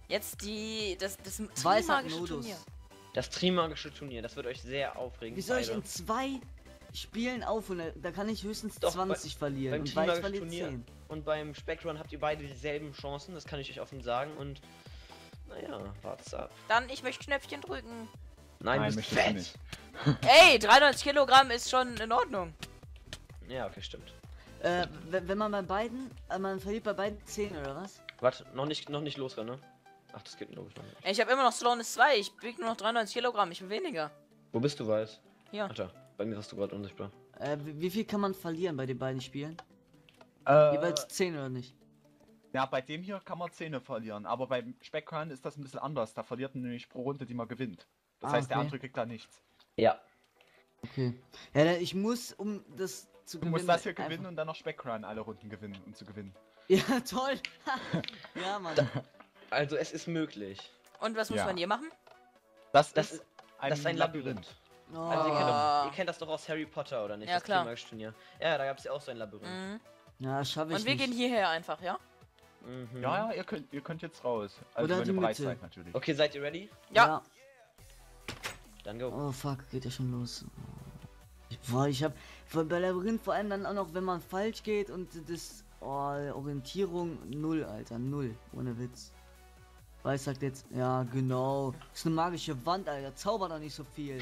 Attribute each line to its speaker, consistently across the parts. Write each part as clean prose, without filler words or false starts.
Speaker 1: Jetzt das
Speaker 2: Weiß hat
Speaker 1: Trimagische
Speaker 2: Modus.
Speaker 1: Turnier.
Speaker 3: Das Trimagische Turnier, das wird euch sehr aufregen.
Speaker 2: Wie soll ich
Speaker 3: beide.
Speaker 2: in 2 Spielen aufholen? Da kann ich höchstens
Speaker 3: Doch,
Speaker 2: 20 verlieren.
Speaker 3: Beim
Speaker 2: Und Weiß
Speaker 3: Trimagischen
Speaker 2: verliert
Speaker 3: Turnier
Speaker 2: 10.
Speaker 3: und beim Spectrum habt ihr beide dieselben Chancen, das kann ich euch offen sagen. Und naja, wart's ab.
Speaker 1: Dann, ich möchte Knöpfchen drücken.
Speaker 3: Nein, du bist
Speaker 4: möchtest du
Speaker 3: fett.
Speaker 4: nicht.
Speaker 1: Ey, 93 Kilogramm ist schon in Ordnung.
Speaker 3: Ja, okay, stimmt.
Speaker 2: Wenn man bei beiden, man verliert bei beiden 10 oder was?
Speaker 3: Warte, noch nicht losrennen, ne? Ach, das geht glaube ich noch nicht.
Speaker 1: Ey, ich habe immer noch Slowness 2. Ich wiege nur noch 93 Kilogramm. Ich bin weniger.
Speaker 3: Wo bist du, Weiß?
Speaker 1: Hier.
Speaker 3: Alter, bei mir warst du gerade unsichtbar.
Speaker 2: Wie viel kann man verlieren bei den beiden Spielen?
Speaker 4: Äh,
Speaker 2: Jeweils 10 oder nicht?
Speaker 4: ja, bei dem hier kann man Zähne verlieren, aber beim Speckrun ist das ein bisschen anders. Da verliert man nämlich pro Runde, die man gewinnt. Das heißt, der
Speaker 2: okay.
Speaker 4: andere kriegt da nichts.
Speaker 3: Ja.
Speaker 2: Okay. Ja, ich muss, um das zu
Speaker 4: Du
Speaker 2: gewinnen.
Speaker 4: musst das hier
Speaker 2: einfach-
Speaker 4: gewinnen und dann noch Speckrun alle Runden gewinnen, um zu gewinnen.
Speaker 2: Ja, toll. Ja, Mann.
Speaker 3: Also es ist möglich.
Speaker 1: Und was muss
Speaker 4: Ja.
Speaker 1: man hier machen?
Speaker 4: Das
Speaker 3: Das
Speaker 4: ist
Speaker 3: Das ist ein Labyrinth.
Speaker 2: Oh.
Speaker 3: Also ihr kennt das doch aus Harry Potter, oder nicht?
Speaker 1: Ja,
Speaker 3: das
Speaker 1: klar.
Speaker 3: Trimagische Turnier. Ja, da gab es ja auch so ein Labyrinth.
Speaker 1: Mhm.
Speaker 2: Ja, schaffe ich
Speaker 1: Und wir
Speaker 2: nicht.
Speaker 1: gehen hierher einfach, ja?
Speaker 3: Mhm.
Speaker 4: Ja, ihr könnt jetzt raus. Also
Speaker 2: Oder
Speaker 4: wenn ihr
Speaker 2: die
Speaker 4: bereit
Speaker 2: Mitte.
Speaker 4: seid natürlich.
Speaker 3: Okay, seid ihr ready?
Speaker 1: Ja.
Speaker 3: Dann go.
Speaker 2: Oh fuck, geht ja schon los. Boah, ich hab bei Labyrinth vor allem dann auch noch, wenn man falsch geht und das Orientierung 0, Alter, 0, ohne Witz. Weiß sagt jetzt, ja genau, ist eine magische Wand, Alter, zauber doch nicht so viel.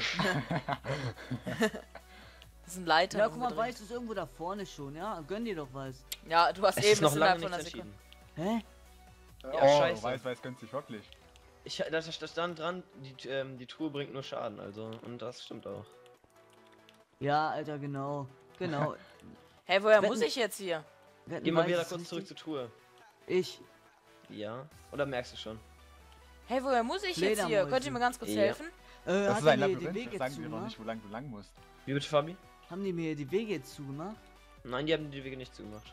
Speaker 1: Das sind Leiter.
Speaker 2: Ja, guck mal, Weiß ist irgendwo da vorne schon, ja, gönn dir doch was.
Speaker 1: Ja, du hast
Speaker 3: Es
Speaker 1: eben
Speaker 3: ist noch
Speaker 1: das
Speaker 3: lange
Speaker 1: innerhalb
Speaker 3: nichts
Speaker 1: von einer
Speaker 3: entschieden.
Speaker 1: Sekunde.
Speaker 2: Hä?
Speaker 3: Ja, scheiße.
Speaker 4: Weiß gönnt sich wirklich.
Speaker 3: Da stand dran, die Truhe bringt nur Schaden, also. Und das stimmt auch.
Speaker 2: Ja, Alter, genau. Genau.
Speaker 1: Hey, woher
Speaker 2: Wetten-
Speaker 1: muss ich jetzt hier?
Speaker 2: Wetten,
Speaker 3: Geh mal
Speaker 2: Weiß
Speaker 3: wieder
Speaker 2: ist
Speaker 3: kurz zurück
Speaker 2: richtig?
Speaker 3: zur Truhe.
Speaker 2: Ich.
Speaker 3: Ja? Oder merkst du schon?
Speaker 1: Hey, woher muss ich jetzt hier?
Speaker 2: Fledermäuse.
Speaker 1: Könnt ihr mir ganz kurz
Speaker 3: Ja.
Speaker 1: helfen?
Speaker 4: Das
Speaker 2: Hat
Speaker 4: ist ein
Speaker 2: die mir die
Speaker 4: Labyrinth,
Speaker 2: Wege
Speaker 4: das sagen wir noch
Speaker 2: zugemacht?
Speaker 4: nicht, wo lang du lang musst.
Speaker 3: Wie bitte, Fabi?
Speaker 2: Haben die mir die Wege zugemacht?
Speaker 3: Nein, die haben die Wege nicht zugemacht.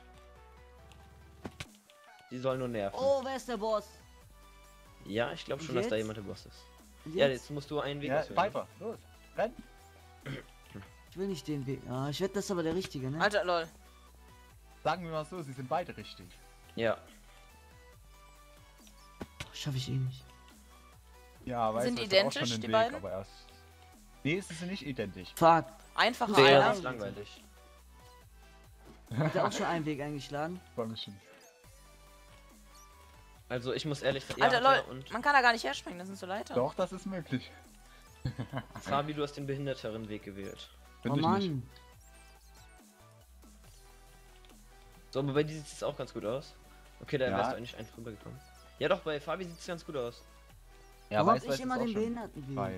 Speaker 3: Die sollen nur nerven.
Speaker 2: Oh, wer ist der Boss?
Speaker 3: Ja, ich glaube schon,
Speaker 2: Und
Speaker 3: dass da
Speaker 2: jetzt?
Speaker 3: jemand der Boss ist.
Speaker 2: Und
Speaker 3: Ja,
Speaker 2: jetzt?
Speaker 3: jetzt musst du einen Weg
Speaker 4: Ja,
Speaker 3: auswählen.
Speaker 4: weiter, los, renn!
Speaker 2: Ich will nicht den Weg. Ah, ich wette, das ist aber der richtige, ne?
Speaker 1: Alter, lol.
Speaker 4: Sagen wir mal so, sie sind beide richtig.
Speaker 3: Ja.
Speaker 2: Schaffe ich eh nicht.
Speaker 4: Ja, weiß
Speaker 1: Sind
Speaker 4: weiß
Speaker 1: identisch,
Speaker 4: auch schon den
Speaker 1: die
Speaker 4: Weg,
Speaker 1: beiden?
Speaker 4: aber erst. Nee, sie sind nicht identisch.
Speaker 2: Fuck.
Speaker 1: Einfacher
Speaker 3: Sehr
Speaker 1: einer.
Speaker 3: ist langweilig.
Speaker 2: Hat er auch schon einen Weg eingeschlagen?
Speaker 4: War mir schon.
Speaker 3: Also ich muss ehrlich sagen,
Speaker 1: Alter,
Speaker 3: hat
Speaker 1: lol.
Speaker 3: er und
Speaker 1: Man kann da gar nicht herspringen, das sind so Leiter.
Speaker 4: Doch, das ist möglich.
Speaker 3: Fabi, du hast den behinderteren Weg gewählt.
Speaker 4: Find
Speaker 2: Oh
Speaker 4: ich nicht.
Speaker 2: Mann.
Speaker 3: So, aber bei dir sieht es auch ganz gut aus. Okay, da
Speaker 4: Ja.
Speaker 3: wärst du eigentlich einfach rübergekommen. Ja doch, bei Fabi sieht es ganz gut aus.
Speaker 2: Warum hab ich
Speaker 4: ist
Speaker 2: immer
Speaker 4: auch
Speaker 2: den
Speaker 4: schon
Speaker 2: Behindertenweg?
Speaker 4: weit.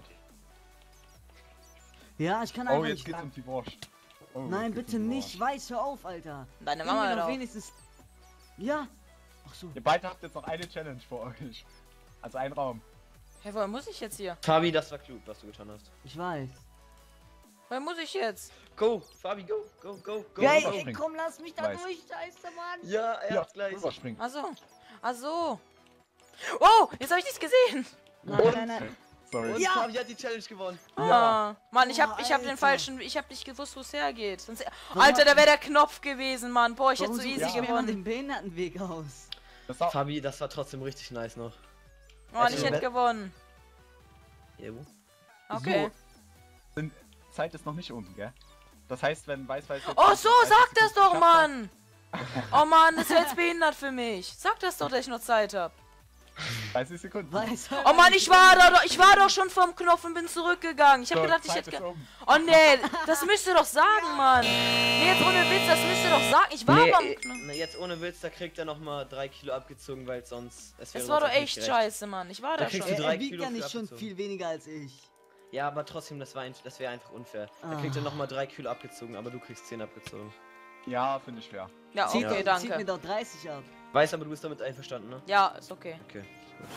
Speaker 2: Ja, ich kann
Speaker 4: Oh,
Speaker 2: einfach
Speaker 4: jetzt
Speaker 2: nicht
Speaker 4: geht's
Speaker 2: lang.
Speaker 4: um die Wurst. Oh,
Speaker 2: Nein,
Speaker 4: jetzt geht's
Speaker 2: bitte
Speaker 4: um die
Speaker 2: nicht.
Speaker 4: Wurst.
Speaker 2: Weiß, hör auf, Alter.
Speaker 1: Deine
Speaker 2: Gib mir
Speaker 1: Mama
Speaker 2: doch
Speaker 1: doch.
Speaker 2: wenigstens. Ja. Ach so.
Speaker 4: Ihr beide habt jetzt noch eine Challenge vor euch. Also ein Raum.
Speaker 1: Hey, woher muss ich jetzt hier?
Speaker 3: Fabi, das war klug, was du getan hast.
Speaker 2: Ich weiß.
Speaker 1: Woher muss ich jetzt?
Speaker 3: Go, Fabi, go, go, go, go.
Speaker 2: Geil,
Speaker 3: go.
Speaker 2: ey, komm, lass mich da
Speaker 4: Weiß.
Speaker 2: durch. Scheiße, Mann.
Speaker 3: Ja, er
Speaker 4: Ja,
Speaker 3: hat's gleich.
Speaker 4: rüberspringen.
Speaker 1: Achso. Achso. Oh, jetzt habe ich nichts gesehen.
Speaker 2: Nein, nein, nein.
Speaker 4: Sorry.
Speaker 3: Und
Speaker 2: Ja.
Speaker 3: Fabi hat die Challenge gewonnen.
Speaker 1: Ah, Mann, ich
Speaker 2: Oh,
Speaker 1: hab den
Speaker 2: Alter.
Speaker 1: falschen, ich hab nicht gewusst, wo es hergeht. Sonst,
Speaker 2: Warum
Speaker 1: Alter,
Speaker 2: hast
Speaker 1: da
Speaker 2: du-
Speaker 1: wäre der Knopf gewesen, Mann. Boah, ich hätte
Speaker 2: Warum
Speaker 1: so
Speaker 2: suchst
Speaker 1: easy
Speaker 2: du mir immer
Speaker 1: gewonnen.
Speaker 2: den Behindertenweg aus?
Speaker 4: Das war,
Speaker 3: Fabi, das war trotzdem richtig nice noch.
Speaker 1: Mann, ich
Speaker 3: Also,
Speaker 1: hätte gewonnen.
Speaker 3: Ja, wo?
Speaker 1: Okay.
Speaker 4: Zeit ist noch nicht um, gell? Das heißt, wenn Weiß jetzt
Speaker 1: Oh, so,
Speaker 4: 30
Speaker 1: sag das
Speaker 4: Sekunden
Speaker 1: doch,
Speaker 4: geschafft hat-
Speaker 1: Mann. Oh, Mann, das wäre jetzt behindert für mich. Sag das doch, dass ich noch Zeit hab.
Speaker 4: 30 Sekunden.
Speaker 2: Weiß.
Speaker 1: Oh, Mann, ich war doch schon vom Knopf und bin zurückgegangen. Ich hab
Speaker 4: So,
Speaker 1: gedacht, ich
Speaker 4: Zeit
Speaker 1: hätte...
Speaker 4: ist um.
Speaker 1: Oh, nee, das müsst ihr doch sagen, Mann. Nee, jetzt ohne Witz, das müsst ihr doch sagen. Ich war beim Knopf.
Speaker 3: na, jetzt ohne Witz, da kriegt er nochmal 3 Kilo abgezogen, weil sonst...
Speaker 1: Das
Speaker 3: wäre
Speaker 1: war
Speaker 3: uns
Speaker 1: doch
Speaker 3: nicht
Speaker 1: echt
Speaker 3: gerecht.
Speaker 1: scheiße, Mann. Ich war
Speaker 3: Da
Speaker 1: da
Speaker 3: kriegst
Speaker 1: schon.
Speaker 3: du
Speaker 2: Er
Speaker 3: 3
Speaker 2: wiegt
Speaker 3: Kilo
Speaker 2: ja
Speaker 3: für
Speaker 2: nicht schon
Speaker 3: abgezogen.
Speaker 2: viel weniger als ich.
Speaker 3: Ja, aber trotzdem, das wäre einfach unfair. Da kriegt er nochmal 3 Kilo abgezogen, aber du kriegst 10 abgezogen.
Speaker 4: Ja, finde ich fair.
Speaker 1: Ja,
Speaker 2: Zieht,
Speaker 1: okay,
Speaker 2: zieht mir
Speaker 1: danke.
Speaker 2: doch 30 ab.
Speaker 3: Weiß aber, du bist damit einverstanden, ne?
Speaker 1: Ja, ist okay.
Speaker 3: Okay, gut.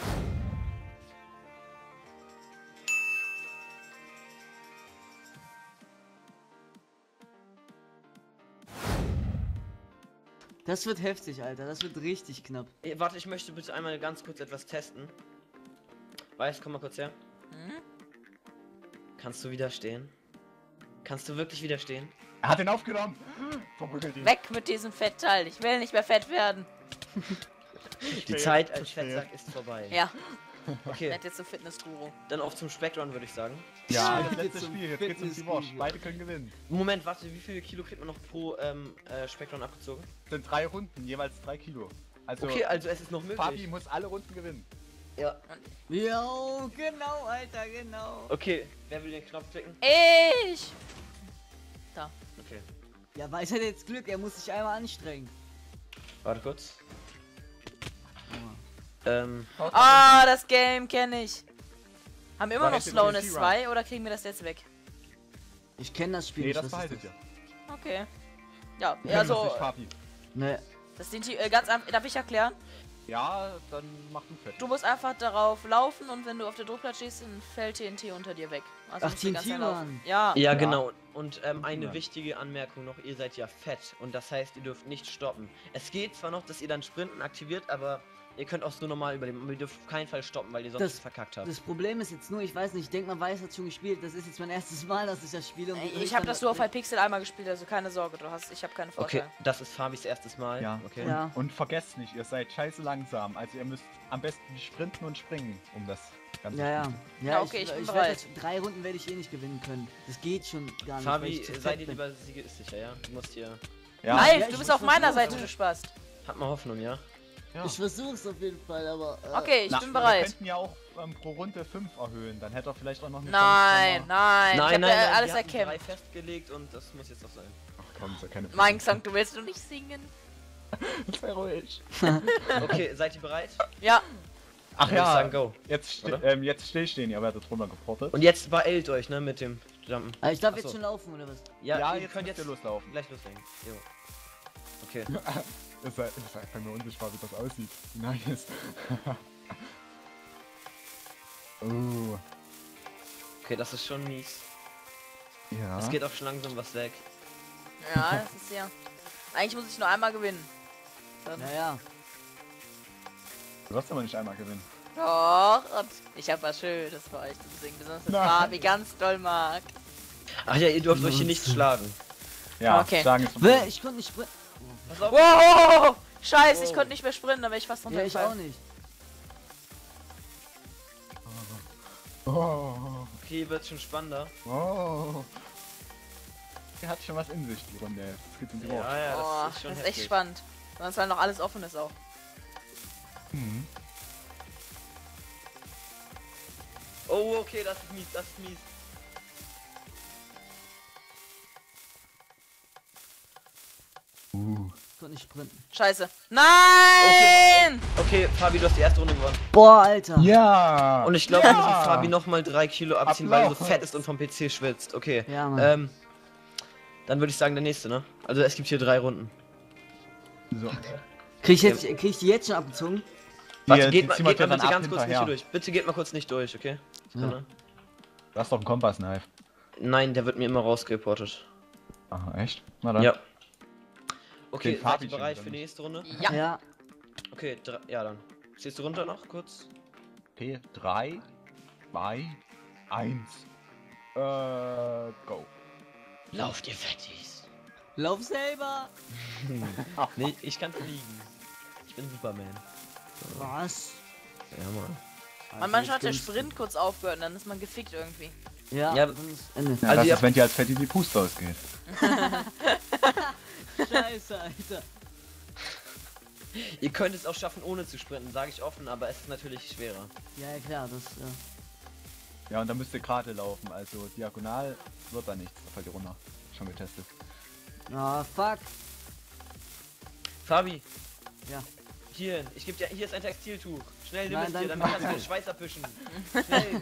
Speaker 2: Das wird heftig, Alter. Das wird richtig knapp.
Speaker 3: Warte, ich möchte bitte einmal ganz kurz etwas testen. Weiß, komm mal kurz her.
Speaker 1: Hm?
Speaker 3: Kannst du widerstehen? Kannst du wirklich widerstehen?
Speaker 4: Er hat ihn aufgenommen. Verprügelt ihn.
Speaker 1: Weg mit diesem Fettteil. Ich will nicht mehr fett werden.
Speaker 3: Die Zeit als Fettsack ist vorbei.
Speaker 1: Ja,
Speaker 3: Okay,
Speaker 1: nett jetzt so Fitness-Guru.
Speaker 3: dann auf zum Spectrum würde ich sagen.
Speaker 4: Ja,
Speaker 2: Jetzt
Speaker 4: das letzte
Speaker 2: zum
Speaker 4: Spiel, jetzt geht's um die Wurst.
Speaker 2: Fitnessspiel.
Speaker 4: Beide können gewinnen.
Speaker 3: Moment, warte, wie viele Kilo kriegt man noch pro Spectrum abgezogen?
Speaker 4: Es sind 3 Runden, jeweils 3 Kilo. Also,
Speaker 3: Okay, also es ist noch möglich.
Speaker 4: Fabi muss alle Runden gewinnen.
Speaker 3: Ja.
Speaker 2: Jo, genau, Alter, genau.
Speaker 3: Okay, wer will den Knopf klicken?
Speaker 1: Ich!
Speaker 3: Okay.
Speaker 2: Ja, weiß er jetzt Glück, er muss sich einmal anstrengen.
Speaker 3: Warte kurz.
Speaker 1: Ah, das Game kenne ich. Haben wir immer
Speaker 4: War
Speaker 1: noch
Speaker 4: das jetzt
Speaker 1: Slowness
Speaker 4: TNT
Speaker 1: 2 oder kriegen wir das jetzt weg?
Speaker 2: Ich kenne das Spiel
Speaker 4: Nee,
Speaker 2: nicht.
Speaker 4: das
Speaker 2: was
Speaker 4: behaltet
Speaker 2: ist
Speaker 4: ihr.
Speaker 1: Okay. Ja,
Speaker 4: Ja,
Speaker 1: also,
Speaker 4: nicht, Fabi.
Speaker 2: Ne,
Speaker 1: das sind die ganz einfach. Darf ich erklären?
Speaker 4: Ja, dann mach du fertig.
Speaker 1: Du musst einfach darauf laufen und wenn du auf der Druckplatte stehst, dann fällt TNT unter dir weg. Also
Speaker 2: Ach,
Speaker 1: musst du ganz
Speaker 2: TNT,
Speaker 1: schnell laufen.
Speaker 2: Mann.
Speaker 1: Ja.
Speaker 3: Ja,
Speaker 4: Ja.
Speaker 3: genau. Und eine
Speaker 4: Ja.
Speaker 3: wichtige Anmerkung noch, ihr seid ja fett und das heißt, ihr dürft nicht stoppen. Es geht zwar noch, dass ihr dann Sprinten aktiviert, aber ihr könnt auch so normal überleben. Aber ihr dürft auf keinen Fall stoppen, weil ihr sonst
Speaker 2: Das-
Speaker 3: verkackt habt.
Speaker 2: das Problem ist jetzt nur, ich weiß nicht, ich denke, man weiß hat schon gespielt. Das ist jetzt mein erstes Mal, dass ich das spiele. Und
Speaker 1: Ich habe das nur auf Hypixel einmal gespielt, also keine Sorge, ich habe keine
Speaker 3: Okay,
Speaker 1: Vorteile.
Speaker 3: das ist Fabis erstes Mal.
Speaker 4: Ja.
Speaker 3: Okay.
Speaker 2: Ja.
Speaker 4: Und vergesst nicht, ihr seid scheiße langsam. Also ihr müsst am besten sprinten und springen, um das Ganze
Speaker 2: Ja, ja.
Speaker 4: zu
Speaker 1: Ja, okay, ich bin
Speaker 2: werd
Speaker 1: bereit.
Speaker 2: das- 3 Runden werde ich eh nicht gewinnen können. Das geht schon gar nicht. weil
Speaker 3: Fabi,
Speaker 2: ich zu
Speaker 3: sei
Speaker 2: fett
Speaker 3: dir
Speaker 2: bin.
Speaker 3: lieber Siege ist sicher, ja? Du musst hier.
Speaker 4: Ja,
Speaker 1: Live,
Speaker 2: ja,
Speaker 1: du
Speaker 2: ich
Speaker 1: bist
Speaker 2: muss
Speaker 1: auf meiner
Speaker 2: versuchen,
Speaker 1: Seite,
Speaker 2: ja.
Speaker 1: du Spaß.
Speaker 3: Hat mal Hoffnung, ja?
Speaker 4: ja.
Speaker 2: Ich versuch's auf jeden Fall, aber.
Speaker 1: Okay, ich
Speaker 4: Na,
Speaker 1: bin
Speaker 4: Wir
Speaker 1: bereit.
Speaker 4: könnten ja auch pro Runde 5 erhöhen, dann hätte er vielleicht auch noch eine
Speaker 1: Nein,
Speaker 4: Chance,
Speaker 1: nein, ich hab alles
Speaker 3: wir hatten
Speaker 1: erkämpft.
Speaker 3: 3 festgelegt und das muss jetzt auch sein.
Speaker 4: Ach komm, ist ja keine
Speaker 1: Mein Song, du willst du nicht singen?
Speaker 4: Sei ruhig.
Speaker 3: Okay, seid ihr bereit?
Speaker 1: Ja,
Speaker 4: Ach
Speaker 3: Dann würd ich
Speaker 4: ja,
Speaker 3: sagen, go.
Speaker 4: jetzt,
Speaker 3: Oder?
Speaker 4: jetzt stillstehen, ihr werdet runtergeportet.
Speaker 3: Und jetzt beeilt euch, ne, mit dem Jumpen.
Speaker 2: Also ich darf
Speaker 3: Ach
Speaker 2: jetzt
Speaker 3: so.
Speaker 2: schon laufen, oder was?
Speaker 3: Ja, ihr
Speaker 4: jetzt
Speaker 3: könnt
Speaker 4: müsst
Speaker 3: jetzt
Speaker 4: ihr loslaufen.
Speaker 3: gleich loslegen. Jo. Okay.
Speaker 4: Ist einfach nur unsichtbar, wie das aussieht. Nice. Oh,
Speaker 3: Okay, das ist schon mies.
Speaker 4: ja.
Speaker 3: Es geht auch schon langsam was weg.
Speaker 1: ja, das ist ja. Eigentlich muss ich nur einmal gewinnen. Dann
Speaker 2: Naja.
Speaker 4: Du wirst aber nicht einmal gewinnen.
Speaker 1: doch, und ich habe was Schönes für euch zu singen, besonders das
Speaker 4: Nein.
Speaker 1: Fabi ganz doll mag.
Speaker 3: Ach ja, ihr dürft euch hier nicht schlagen.
Speaker 4: Ja,
Speaker 1: Okay.
Speaker 4: sagen ist
Speaker 2: Ich konnte nicht sprinten.
Speaker 3: Pass auf.
Speaker 1: Wow! Scheiße, ich
Speaker 3: Oh.
Speaker 1: konnte nicht mehr sprinten, da wäre ich fast
Speaker 2: Ja, ich auch
Speaker 1: runtergefallen.
Speaker 2: nicht.
Speaker 4: Oh,
Speaker 3: Okay, wird schon spannender.
Speaker 4: oh. Der hat schon was in sich, die Runde. Jetzt geht's um die Wurst.
Speaker 3: Ja, ja,
Speaker 1: Oh,
Speaker 3: das ist schon
Speaker 1: das ist
Speaker 3: heftig.
Speaker 1: echt spannend. Sonst weil noch alles offen ist auch.
Speaker 4: Mhm.
Speaker 3: Oh, okay, das ist mies, das ist mies.
Speaker 2: Ich konnte nicht sprinten.
Speaker 1: Scheiße. Nein!
Speaker 3: Okay, Fabi, du hast die erste Runde gewonnen.
Speaker 2: Boah, Alter.
Speaker 4: Ja!
Speaker 3: Und ich glaube, wir müssen Fabi nochmal 3 Kilo abziehen, weil er so
Speaker 4: Applaus.
Speaker 3: fett ist und vom PC schwitzt. Okay.
Speaker 2: Ja, Mann.
Speaker 3: Dann würde ich sagen, der nächste, ne? Also es gibt hier 3 Runden.
Speaker 4: So.
Speaker 2: Krieg ich die jetzt schon abgezogen?
Speaker 3: Warte,
Speaker 4: Die
Speaker 3: geht mal
Speaker 4: ziehen wir
Speaker 3: bitte
Speaker 4: dann ab
Speaker 3: ganz kurz nicht
Speaker 4: hinterher.
Speaker 3: hier durch. Bitte geht mal kurz nicht durch, okay? Sekunde.
Speaker 4: Du hast doch einen Kompass-Knife.
Speaker 3: Nein, der wird mir immer rausgereportet.
Speaker 4: Aha, echt? Na dann.
Speaker 3: Ja. Okay,
Speaker 4: Den
Speaker 3: seid
Speaker 4: Fabi
Speaker 3: ihr
Speaker 4: schon
Speaker 3: bereit
Speaker 4: wieder
Speaker 3: für die
Speaker 4: nicht.
Speaker 3: nächste Runde?
Speaker 1: Ja.
Speaker 2: Ja.
Speaker 3: Okay, ja dann. Stehst du runter noch kurz?
Speaker 4: Okay, 3, 2, 1. Go.
Speaker 3: Lauft ihr Fettis.
Speaker 2: Lauf selber.
Speaker 3: Nee, ich kann fliegen. Ich bin Superman.
Speaker 2: Was?
Speaker 3: Ja, Mann.
Speaker 1: Man, manchmal hat der Sprint kurz aufgehört und dann ist man gefickt irgendwie.
Speaker 2: Ja,
Speaker 3: Ja.
Speaker 2: dann ist Ende.
Speaker 4: Ja,
Speaker 3: Also
Speaker 4: das
Speaker 3: ihr
Speaker 4: ist, wenn dir als Fetti die Puste ausgeht.
Speaker 2: Scheiße, Alter.
Speaker 3: Ihr könnt es auch schaffen, ohne zu sprinten, sage ich offen, aber es ist natürlich schwerer.
Speaker 2: Ja, klar, das.
Speaker 4: Ja, und dann müsst ihr gerade laufen. Also diagonal wird da nichts. Da fällt ihr runter. Schon getestet.
Speaker 2: Ah, fuck.
Speaker 3: Fabi.
Speaker 2: Ja.
Speaker 3: Hier, ich gebe dir, hier ist ein Textiltuch. Schnell nimm
Speaker 2: Nein,
Speaker 3: es dir,
Speaker 2: danke.
Speaker 3: damit kannst du den Schweiß abwischen. Schnell.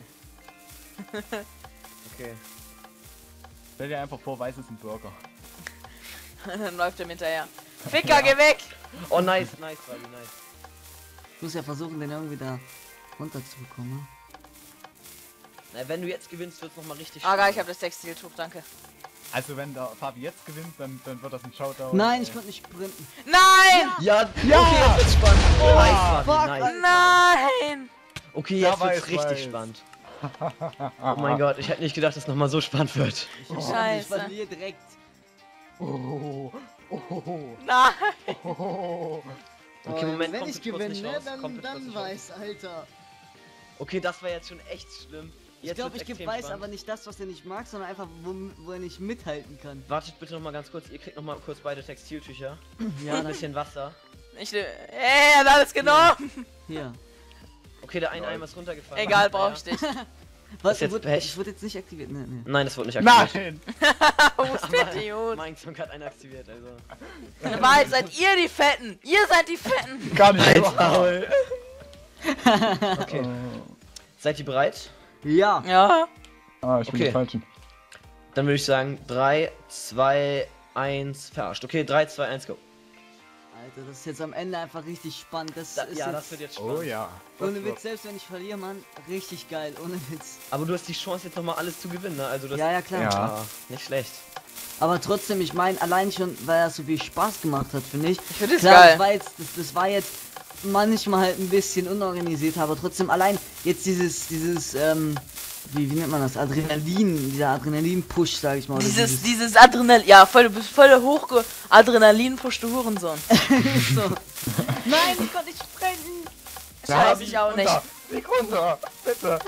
Speaker 3: Okay.
Speaker 4: Stell dir einfach vor, weiß ist ein Burger.
Speaker 1: Dann läuft er mir hinterher. Ficker, geh weg!
Speaker 3: Oh, nice, nice, Fabi, nice.
Speaker 2: Ich muss ja versuchen, den irgendwie da runterzubekommen. Ne?
Speaker 3: Na, wenn du jetzt gewinnst, wird's nochmal richtig
Speaker 1: Ah, geil, ich
Speaker 3: spannend.
Speaker 1: habe das Textiltuch, danke.
Speaker 4: Also wenn der Fabi jetzt gewinnt, dann wird das ein Shoutout.
Speaker 2: Nein, ich konnte nicht sprinten.
Speaker 1: Nein!
Speaker 3: Ja, okay, jetzt wird's spannend. Nice, Fabi,
Speaker 2: fuck,
Speaker 3: nice.
Speaker 1: Nein!
Speaker 3: Okay,
Speaker 4: Ja,
Speaker 3: jetzt wird's
Speaker 4: weiß,
Speaker 3: richtig
Speaker 4: weiß.
Speaker 3: spannend. Oh mein Gott, ich hätte nicht gedacht, dass es nochmal so spannend wird.
Speaker 2: Ich
Speaker 1: Scheiße.
Speaker 2: verliere direkt.
Speaker 4: Oh, oh, oh,
Speaker 1: Nein!
Speaker 4: oh,
Speaker 3: Okay, Moment,
Speaker 2: wenn
Speaker 3: kommt
Speaker 2: ich
Speaker 3: bitte kurz
Speaker 2: gewinne,
Speaker 3: nicht
Speaker 2: ne,
Speaker 3: raus, kommt
Speaker 2: dann,
Speaker 3: bitte kurz
Speaker 2: dann
Speaker 3: nicht raus.
Speaker 2: weiß, Alter.
Speaker 3: Okay, das war jetzt schon echt schlimm.
Speaker 2: Ich
Speaker 3: Jetzt
Speaker 2: glaube,
Speaker 3: wird's
Speaker 2: ich gebe
Speaker 3: extrem
Speaker 2: Weiß
Speaker 3: spannend.
Speaker 2: aber nicht das, was er nicht mag, sondern einfach, wo er nicht mithalten kann.
Speaker 3: Wartet bitte noch mal ganz kurz, ihr kriegt noch mal kurz beide Textiltücher.
Speaker 2: Ja,
Speaker 3: Ein bisschen Wasser.
Speaker 1: Er hat alles genommen.
Speaker 2: hier.
Speaker 3: Okay, der eine
Speaker 4: Lol.
Speaker 3: Eimer ist runtergefallen.
Speaker 1: Egal, brauch ich nicht.
Speaker 2: Was,
Speaker 3: jetzt Pech.
Speaker 2: ich wurde jetzt nicht aktiviert, ne.
Speaker 3: Nein, das wurde nicht aktiviert.
Speaker 4: Nein!
Speaker 1: Oh, Idiot.
Speaker 3: Mein Song hat einen aktiviert, also.
Speaker 1: Weil seid ihr die Fetten. Ihr seid die Fetten.
Speaker 4: Gar nicht wahr.
Speaker 3: Maul. Okay. Seid ihr bereit?
Speaker 2: Ja.
Speaker 1: Ja.
Speaker 4: Ah, ich bin
Speaker 3: Okay.
Speaker 4: die Falschen.
Speaker 3: Dann würde ich sagen 3, 2, 1, verarscht. Okay, 3, 2, 1, go.
Speaker 2: Alter, das ist jetzt am Ende einfach richtig spannend. Das ist
Speaker 3: Ja,
Speaker 2: jetzt,
Speaker 3: das wird jetzt spannend.
Speaker 4: Oh ja.
Speaker 2: ohne Witz, selbst wenn ich verliere, Mann, richtig geil, ohne Witz.
Speaker 3: Aber du hast die Chance jetzt nochmal alles zu gewinnen, ne? Also das
Speaker 2: Ja, ja, klar.
Speaker 4: Ja.
Speaker 3: Ah, nicht schlecht.
Speaker 2: Aber trotzdem, ich meine, allein schon, weil er so viel Spaß gemacht hat, finde ich.
Speaker 1: Ich finde das
Speaker 2: Klar,
Speaker 1: geil.
Speaker 2: das war jetzt manchmal halt ein bisschen unorganisiert, aber trotzdem allein jetzt dieses, wie nennt man das? Adrenalin, dieser Adrenalin-Push, sag ich mal. oder
Speaker 1: Dieses Adrenalin. Ja, voll, du bist voll der Adrenalin-pushte Hurensohn.
Speaker 2: so. Nein, ich konnte nicht sprengen.
Speaker 1: Scheiße, ich auch nicht.
Speaker 4: Flieg runter, bitte.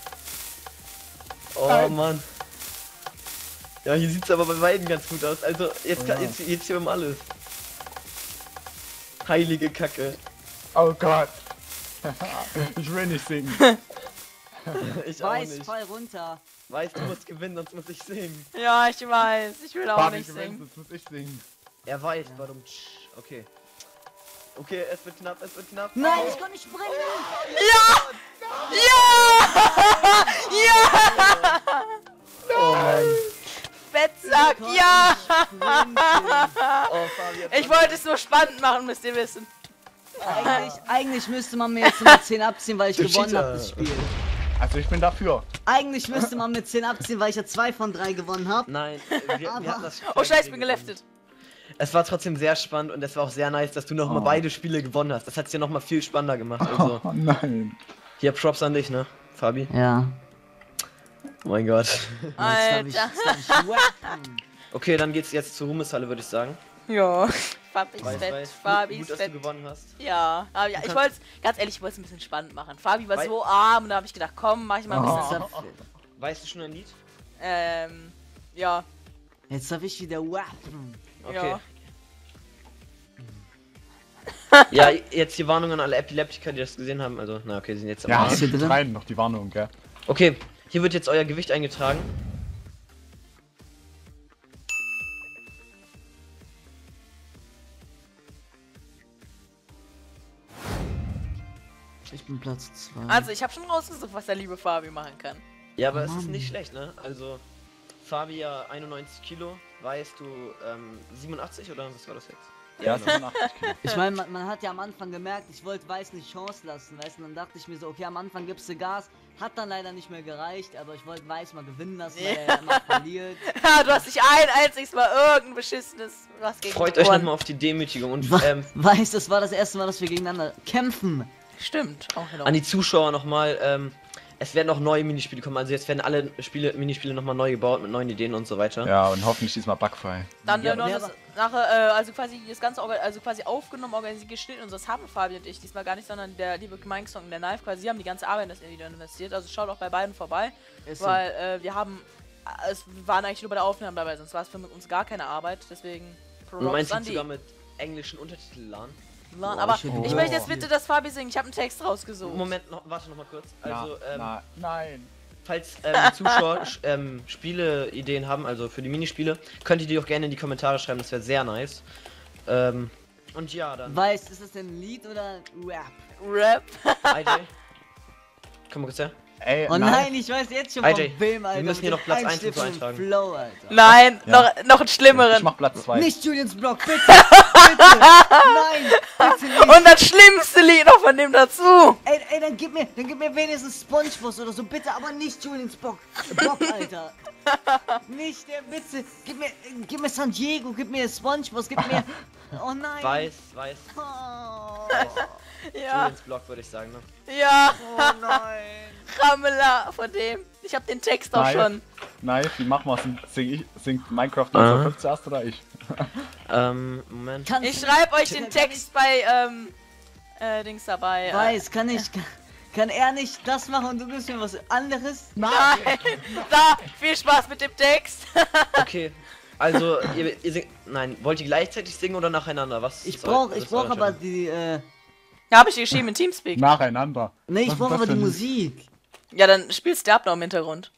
Speaker 3: Oh
Speaker 4: Nein.
Speaker 3: Mann. Ja, hier sieht's aber bei beiden ganz gut aus. Also jetzt, jetzt hier um alles. Heilige Kacke.
Speaker 4: Oh Gott. Ich will nicht singen.
Speaker 3: Ich auch
Speaker 2: Weiß,
Speaker 3: nicht.
Speaker 2: fall runter.
Speaker 3: Weiß, du musst gewinnen, sonst muss ich singen.
Speaker 1: Ja, ich weiß. Ich will auch
Speaker 4: Fabi
Speaker 1: nicht
Speaker 4: gewinnt,
Speaker 1: singen.
Speaker 4: jetzt muss ich singen.
Speaker 3: Er weiß, warum. Okay. Okay, es wird knapp, es wird knapp.
Speaker 2: Nein, ich konnte nicht sprengen.
Speaker 3: Oh Mann.
Speaker 1: Fettsack, ja!
Speaker 3: Oh, Fabi, jetzt
Speaker 1: Ich wollte es nur spannend machen, müsst ihr wissen.
Speaker 2: Eigentlich müsste man mir jetzt immer 10 abziehen, weil ich
Speaker 3: Du
Speaker 2: gewonnen
Speaker 3: Cheater.
Speaker 2: habe, das Spiel.
Speaker 4: Also ich bin dafür.
Speaker 2: Eigentlich müsste man mir 10 abziehen, weil ich ja 2 von 3 gewonnen habe.
Speaker 3: Nein, wir hatten das
Speaker 1: Oh scheiße, ich bin geleftet.
Speaker 3: Es war trotzdem sehr spannend und es war auch sehr nice, dass du nochmal beide Spiele gewonnen hast. Das hat es ja nochmal viel spannender gemacht. Also,
Speaker 4: Oh nein.
Speaker 3: hier Props an dich, ne, Fabi?
Speaker 2: Ja.
Speaker 3: Oh mein Gott.
Speaker 1: Alter.
Speaker 3: Okay, dann geht's jetzt zur Ruhmeshalle, würde ich sagen.
Speaker 1: Ja. Fabi ist
Speaker 3: Weiß,
Speaker 1: fett,
Speaker 3: weiß.
Speaker 1: Fabi
Speaker 3: Gut,
Speaker 1: ist
Speaker 3: dass du
Speaker 1: fett.
Speaker 3: gewonnen hast.
Speaker 1: Ja, aber ja, ich
Speaker 3: kannst-
Speaker 1: wollte es, ganz ehrlich, ich wollte es ein bisschen spannend machen. Fabi war
Speaker 3: Wei-
Speaker 1: so arm und da habe ich gedacht, komm, mach ich mal ein bisschen.
Speaker 3: Weißt du schon ein Lied?
Speaker 1: Ja.
Speaker 2: Jetzt darf ich wieder wappen.
Speaker 3: Okay.
Speaker 1: Ja.
Speaker 3: Ja, jetzt die Warnung an alle Epileptiker, die das gesehen haben. Also, na okay, die sind jetzt am
Speaker 4: Ja,
Speaker 3: Arsch.
Speaker 2: ist hier drin?
Speaker 4: rein noch die Warnung, gell?
Speaker 3: Okay, hier wird jetzt euer Gewicht eingetragen.
Speaker 2: Ich bin Platz 2.
Speaker 1: Also, ich habe schon rausgesucht, was der liebe Fabi machen kann.
Speaker 3: Ja, aber es ist
Speaker 2: Mann.
Speaker 3: nicht schlecht, ne? Also, Fabi ja 91 Kilo, weißt du 87 oder was war das jetzt?
Speaker 4: Ja,
Speaker 3: genau.
Speaker 4: 85 Kilo.
Speaker 2: Ich meine, man hat ja am Anfang gemerkt, ich wollte Weiß nicht Chance lassen, weißt du, und dann dachte ich mir so, okay, am Anfang gibst du Gas, hat dann leider nicht mehr gereicht, aber ich wollte Weiß mal gewinnen lassen, weil er ja immer verliert.
Speaker 1: Ja, du hast nicht ein einziges Mal irgendein beschissenes was gegen
Speaker 3: Freut
Speaker 1: die
Speaker 3: euch
Speaker 1: Ohren.
Speaker 3: nochmal auf die Demütigung und
Speaker 2: Weiß, das war das erste Mal, dass wir gegeneinander kämpfen.
Speaker 1: Stimmt, auch genau.
Speaker 3: an die Zuschauer nochmal, es werden auch neue Minispiele kommen, also jetzt werden alle Minispiele nochmal neu gebaut mit neuen Ideen und so weiter.
Speaker 4: Ja, und hoffentlich diesmal bugfrei.
Speaker 1: Dann
Speaker 3: Ja,
Speaker 1: noch
Speaker 2: wer
Speaker 1: das, nachher, also quasi das Ganze also quasi aufgenommen, organisiert, geschnitten und das haben Fabi und ich diesmal gar nicht, sondern der liebe Mike Song und der Knife quasi, sie haben die ganze Arbeit in das Video investiert, also schaut auch bei beiden vorbei,
Speaker 2: Ist so.
Speaker 1: weil wir haben, es waren eigentlich nur bei der Aufnahme dabei, sonst war es für uns gar keine Arbeit, deswegen
Speaker 3: Und du meinst
Speaker 1: an
Speaker 3: jetzt
Speaker 1: die.
Speaker 3: sogar mit englischen Untertiteln?
Speaker 1: Aber
Speaker 2: ich
Speaker 1: ich
Speaker 2: hätte-
Speaker 1: möchte jetzt
Speaker 4: Oh.
Speaker 1: bitte, dass Fabi singt, ich habe einen Text rausgesucht.
Speaker 3: Moment, noch, warte noch mal kurz. Also,
Speaker 4: nein.
Speaker 3: falls Zuschauer Spieleideen haben, also für die Minispiele, könnt ihr die auch gerne in die Kommentare schreiben, das wäre sehr nice. Und ja, dann.
Speaker 2: Weiß, ist das denn ein Lied oder ein Rap?
Speaker 1: Rap.
Speaker 3: IJ. Komm mal kurz her.
Speaker 4: Ey,
Speaker 2: Oh nein, ich weiß jetzt schon
Speaker 3: IJ,
Speaker 2: von wem, Alter.
Speaker 3: wir müssen hier
Speaker 2: mit
Speaker 3: noch Platz
Speaker 2: dem
Speaker 3: 1 und so
Speaker 2: einschläfernden
Speaker 3: eintragen.
Speaker 2: Flow, Alter.
Speaker 1: Nein,
Speaker 4: Ja.
Speaker 1: noch einen schlimmeren.
Speaker 4: Ich mach Platz 2.
Speaker 2: Nicht Julians Block, bitte! Bitte! Nein! Bitte nicht!
Speaker 1: Und das schlimmste Lied noch von dem dazu.
Speaker 2: Ey, dann gib mir wenigstens SpongeBob oder so, bitte, aber nicht Julians Block, Alter. Nicht der, bitte. Gib mir San Diego, gib mir SpongeBob, gib mir. Oh nein.
Speaker 3: Weiß.
Speaker 2: Oh,
Speaker 1: Ja,
Speaker 3: Julians Blog würde ich sagen, ne?
Speaker 1: ja.
Speaker 2: oh nein.
Speaker 1: Ramela von dem. Ich habe den Text auch schon.
Speaker 4: Nein, wie machen wir's? Singt Minecraft
Speaker 3: Ah.
Speaker 4: 1905 zuerst oder ich?
Speaker 3: Moment.
Speaker 2: Kannst
Speaker 1: Ich
Speaker 2: du-
Speaker 1: schreibe euch den Text bei Dings dabei.
Speaker 2: Weiß, kann er nicht das machen und du gibst mir was anderes?
Speaker 1: Nein! Da, viel Spaß mit dem Text!
Speaker 3: Okay, also ihr singt. Nein, wollt ihr gleichzeitig singen oder nacheinander? Was?
Speaker 2: Ich brauch aber die,
Speaker 1: Ja, habe ich dir geschrieben in Teamspeak.
Speaker 4: Nacheinander.
Speaker 2: Nee, ich
Speaker 4: Was
Speaker 2: brauch
Speaker 4: ist das
Speaker 2: aber die
Speaker 4: denn?
Speaker 2: Musik.
Speaker 1: Ja, dann spielst du ab noch im Hintergrund.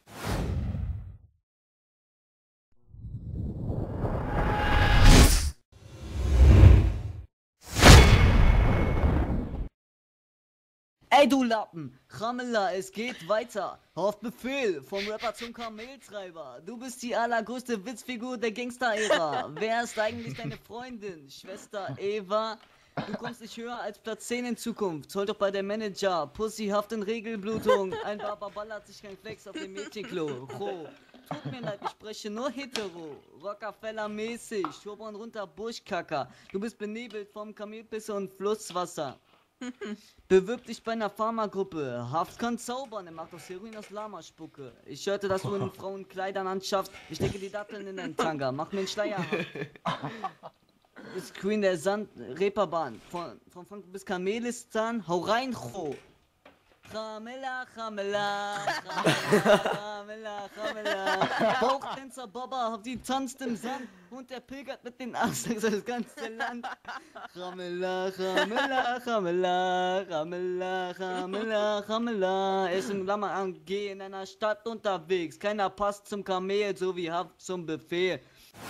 Speaker 2: Ey du Lappen, Ramela, es geht weiter. Auf Befehl, vom Rapper zum Kameltreiber. Du bist die allergrößte Witzfigur der Gangster-Ära. Wer ist eigentlich deine Freundin? Schwester Eva? Du kommst nicht höher als Platz 10 in Zukunft. Zoll doch bei der Manager. Pussyhaft in Regelblutung. Ein Barber ballert sich kein Flex auf dem Mädchenklo. Roh. Tut mir leid, ich spreche nur hetero. Rockefeller-mäßig. Schobern runter, Buschkacker. Du bist benebelt vom Kamelpisse und Flusswasser. Bewirb dich bei einer Pharmagruppe. Haft kann zaubern, er macht aus Heroin aus Lamaspucke. Ich hörte, dass du in Frauenkleidern anschaffst. Ich stecke die Datteln in deinen Tanga. Mach mir einen Schleier. Du bist Queen der Reeperbahn. Von Frankfurt bis Kamelistan. Hau rein, Cho. Ramela, Ramela, Ramela, Ramela. Bauchtänzer Baba, die tanzt im Sand und der pilgert mit den Asterns das ganze Land. Ramela, Ramela, Ramela, Ramela, Ramela, Ramela. Er ist im Lammer AG in einer Stadt unterwegs. Keiner passt zum Kamel, so wie Haft zum Befehl.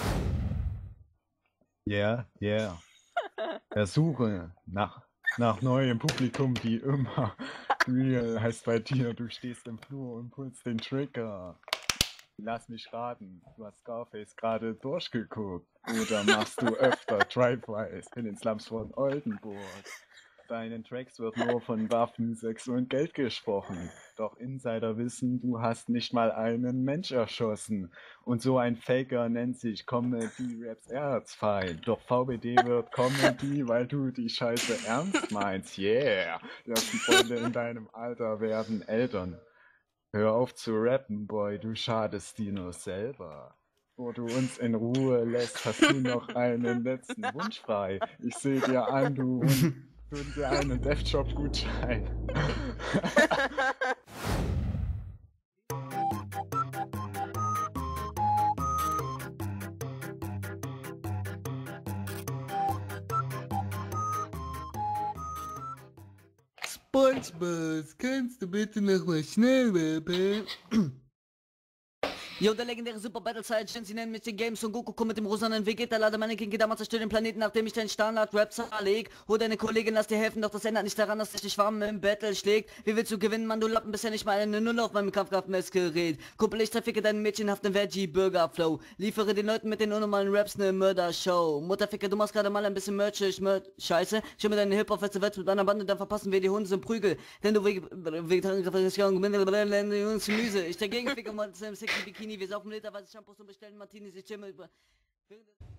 Speaker 4: Yeah. Der Suche nach neuem Publikum, die immer real heißt bei dir, du stehst im Flur und pulst den Trigger. Lass mich raten, du hast Scarface gerade durchgeguckt. Oder machst du öfter Drive-Bys in den Slums von Oldenburg? Deinen Tracks wird nur von Waffen, Sex und Geld gesprochen. Doch Insider wissen, du hast nicht mal einen Mensch erschossen. Und so ein Faker nennt sich Comedy Raps Erzfeind. Doch VBD wird Comedy, weil du die Scheiße ernst meinst. Yeah! Die ersten Freunde in deinem Alter werden Eltern. Hör auf zu rappen, Boy, du schadest dir nur selber. Wo du uns in Ruhe lässt, hast du noch einen letzten Wunsch frei. Ich seh dir an, du dir einen Deathshop-Gutschein.
Speaker 2: SpongeBob, kannst du bitte noch mal schnell rappen? Yo, der legendäre Super Battle Saiyan, sie nennen mich den Games und Goku kommt mit dem rosanen Vegeta, lade meine King damals zerstört den Planeten, nachdem ich deinen Standard-Rap zerleg. Hol deine Kollegin, lass dir helfen, doch das ändert nicht daran, dass dich die Schwarm im Battle schlägt. Wie willst du gewinnen, Mann, du Lappen, bisher nicht mal eine Null auf meinem Kampfkraftmessgerät. Kumpel, ich trafficke deinen mädchenhaften Veggie-Burger-Flow. Liefere den Leuten mit den unnormalen Raps ne Mörder-Show. Mutterficke, du machst gerade mal ein bisschen Scheiße. Schau mir deine Hip-Hop-Festivals mit einer Bande, dann verpassen wir die Hunde zum Prügel. Denn du Gemüse. Ich dagegen ficke mal im sexy Bikini, wir saufen Liter, Shampoos und bestellen Martinis, ich chill über...